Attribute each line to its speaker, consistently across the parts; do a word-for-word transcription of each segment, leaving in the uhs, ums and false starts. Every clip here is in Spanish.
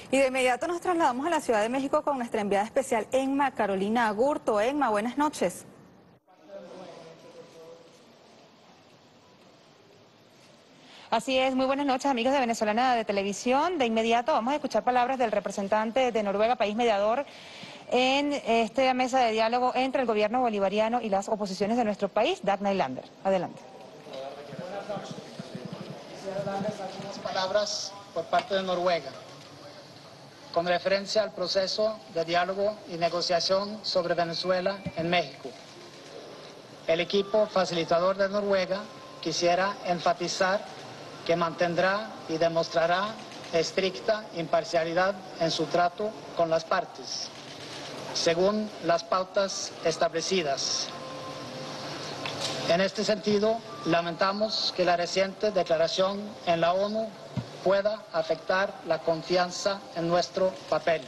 Speaker 1: Y de inmediato nos trasladamos a la Ciudad de México con nuestra enviada especial Enma Carolina Agurto. Enma, buenas noches.
Speaker 2: Así es, muy buenas noches amigos de Venezolana de Televisión. De inmediato vamos a escuchar palabras del representante de Noruega, país mediador, en esta mesa de diálogo entre el gobierno bolivariano y las oposiciones de nuestro país, Dag Nylander. Adelante.
Speaker 3: Buenas noches. Quisiera darles algunas palabras por parte de Noruega, con referencia al proceso de diálogo y negociación sobre Venezuela en México. El equipo facilitador de Noruega quisiera enfatizar que mantendrá y demostrará estricta imparcialidad en su trato con las partes, según las pautas establecidas. En este sentido, lamentamos que la reciente declaración en la ONU pueda afectar la confianza en nuestro papel.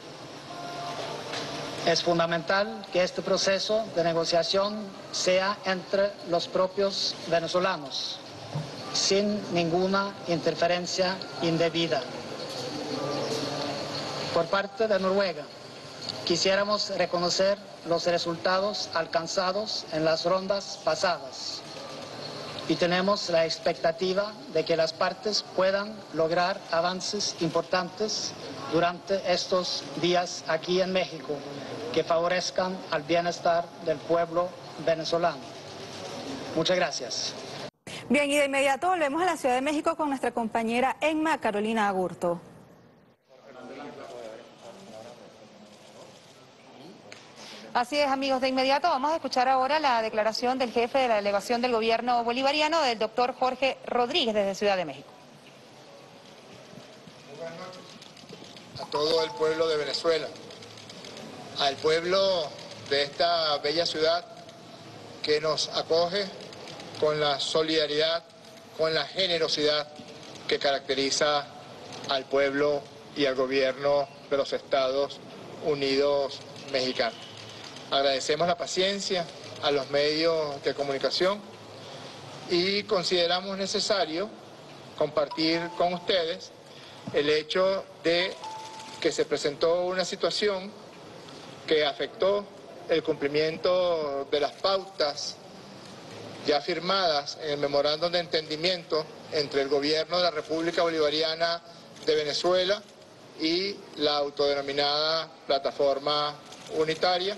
Speaker 3: Es fundamental que este proceso de negociación sea entre los propios venezolanos, sin ninguna interferencia indebida. Por parte de Noruega, quisiéramos reconocer los resultados alcanzados en las rondas pasadas y tenemos la expectativa de que las partes puedan lograr avances importantes durante estos días aquí en México que favorezcan al bienestar del pueblo venezolano. Muchas gracias.
Speaker 1: Bien, y de inmediato volvemos a la Ciudad de México con nuestra compañera Enma Carolina Agurto.
Speaker 2: Así es, amigos, de inmediato vamos a escuchar ahora la declaración del jefe de la delegación del gobierno bolivariano, del doctor Jorge Rodríguez, desde Ciudad de México.
Speaker 4: Muy buenas noches a todo el pueblo de Venezuela, al pueblo de esta bella ciudad que nos acoge con la solidaridad, con la generosidad que caracteriza al pueblo y al gobierno de los Estados Unidos mexicanos. Agradecemos la paciencia a los medios de comunicación y consideramos necesario compartir con ustedes el hecho de que se presentó una situación que afectó el cumplimiento de las pautas ya firmadas en el memorándum de entendimiento entre el gobierno de la República Bolivariana de Venezuela y la autodenominada Plataforma Unitaria.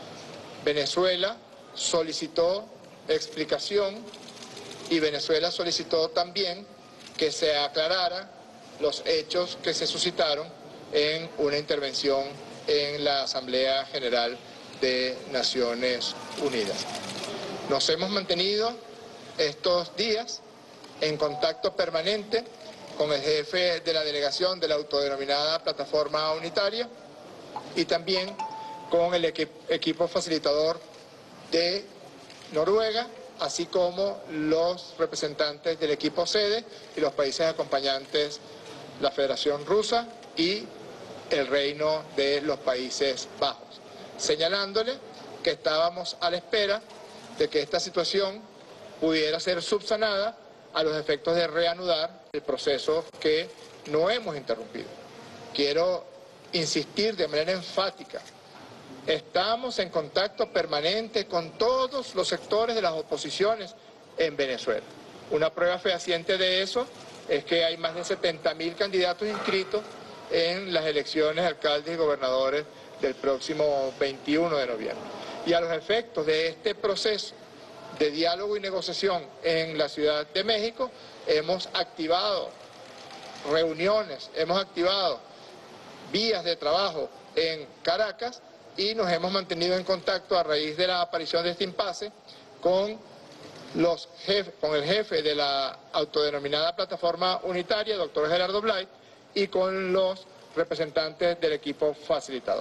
Speaker 4: Venezuela solicitó explicación y Venezuela solicitó también que se aclarara los hechos que se suscitaron en una intervención en la Asamblea General de Naciones Unidas. Nos hemos mantenido estos días en contacto permanente con el jefe de la delegación de la autodenominada Plataforma Unitaria y también con el equi- equipo facilitador de Noruega, así como los representantes del equipo sede y los países acompañantes, la Federación Rusa y el Reino de los Países Bajos, señalándole que estábamos a la espera de que esta situación pudiera ser subsanada a los efectos de reanudar el proceso que no hemos interrumpido. Quiero insistir de manera enfática, estamos en contacto permanente con todos los sectores de las oposiciones en Venezuela. Una prueba fehaciente de eso es que hay más de setenta mil candidatos inscritos en las elecciones de alcaldes y gobernadores del próximo veintiuno de noviembre. Y a los efectos de este proceso de diálogo y negociación en la Ciudad de México, hemos activado reuniones, hemos activado vías de trabajo en Caracas y nos hemos mantenido en contacto a raíz de la aparición de este impasse con, los jefes, con el jefe de la autodenominada Plataforma Unitaria, doctor Gerardo Blay, y con los representantes del equipo facilitador.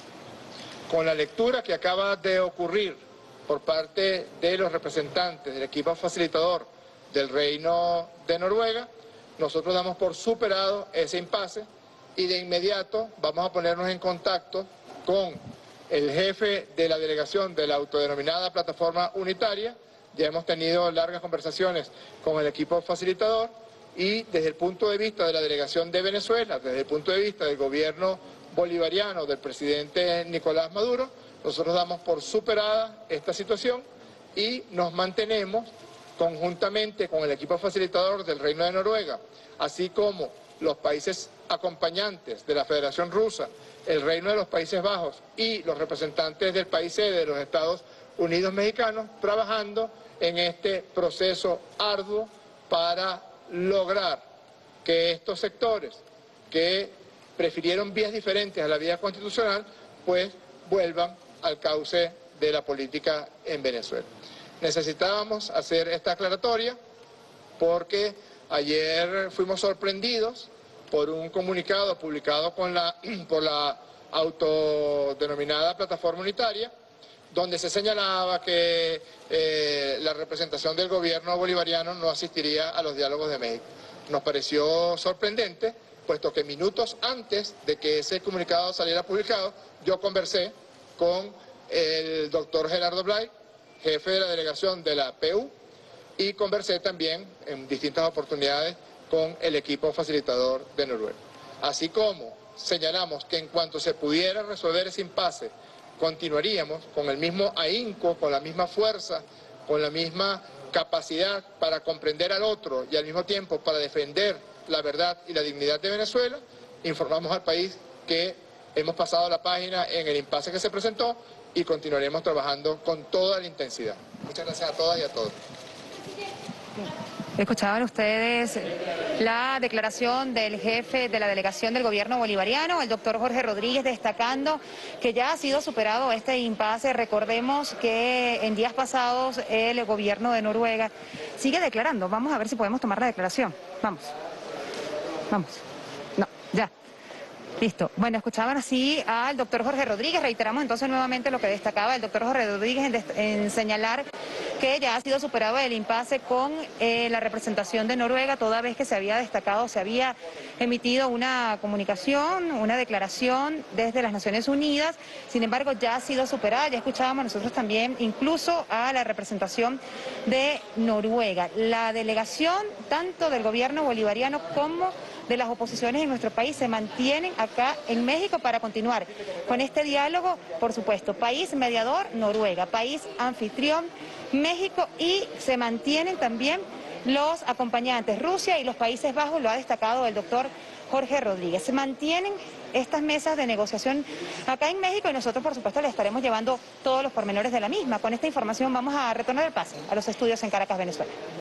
Speaker 4: Con la lectura que acaba de ocurrir por parte de los representantes del equipo facilitador del Reino de Noruega, nosotros damos por superado ese impasse y de inmediato vamos a ponernos en contacto con el jefe de la delegación de la autodenominada Plataforma Unitaria. Ya hemos tenido largas conversaciones con el equipo facilitador y desde el punto de vista de la delegación de Venezuela, desde el punto de vista del gobierno bolivariano del presidente Nicolás Maduro, nosotros damos por superada esta situación y nos mantenemos conjuntamente con el equipo facilitador del Reino de Noruega, así como los países acompañantes de la Federación Rusa, el Reino de los Países Bajos y los representantes del país sede de los Estados Unidos Mexicanos, trabajando en este proceso arduo para lograr que estos sectores que prefirieron vías diferentes a la vía constitucional, pues vuelvan al cauce de la política en Venezuela. Necesitábamos hacer esta aclaratoria porque ayer fuimos sorprendidos por un comunicado publicado con la, por la autodenominada Plataforma Unitaria, donde se señalaba que eh, la representación del gobierno bolivariano no asistiría a los diálogos de México. Nos pareció sorprendente, puesto que minutos antes de que ese comunicado saliera publicado, yo conversé con el doctor Gerardo Blay, jefe de la delegación de la P U, y conversé también en distintas oportunidades con el equipo facilitador de Noruega. Así como señalamos que en cuanto se pudiera resolver ese impasse, continuaríamos con el mismo ahínco, con la misma fuerza, con la misma capacidad para comprender al otro y al mismo tiempo para defender la verdad y la dignidad de Venezuela, informamos al país que hemos pasado la página en el impasse que se presentó y continuaremos trabajando con toda la intensidad. Muchas gracias a todas y a todos.
Speaker 2: Escuchaban ustedes la declaración del jefe de la delegación del gobierno bolivariano, el doctor Jorge Rodríguez, destacando que ya ha sido superado este impasse. Recordemos que en días pasados el gobierno de Noruega sigue declarando. Vamos a ver si podemos tomar la declaración. Vamos. Vamos. No, ya. Listo. Bueno, escuchaban así al doctor Jorge Rodríguez. Reiteramos entonces nuevamente lo que destacaba el doctor Jorge Rodríguez en, en señalar que ya ha sido superado el impasse con eh, la representación de Noruega, toda vez que se había destacado, se había emitido una comunicación, una declaración desde las Naciones Unidas. Sin embargo, ya ha sido superada. Ya escuchábamos nosotros también incluso a la representación de Noruega. La delegación tanto del gobierno bolivariano como de las oposiciones en nuestro país se mantienen acá en México para continuar con este diálogo. Por supuesto, país mediador, Noruega, país anfitrión, México, y se mantienen también los acompañantes, Rusia y los Países Bajos, lo ha destacado el doctor Jorge Rodríguez. Se mantienen estas mesas de negociación acá en México y nosotros, por supuesto, les estaremos llevando todos los pormenores de la misma. Con esta información vamos a retornar el pase a los estudios en Caracas, Venezuela.